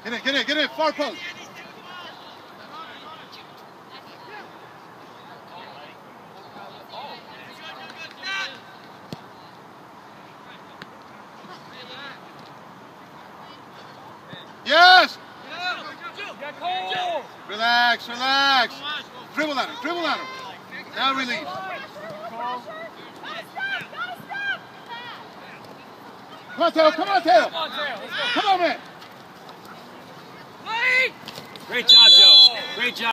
Get in, far post. Yes! Relax. Dribble at him. Now release. Come on, Taylor. Come on, man. Great job, Joe. Great job.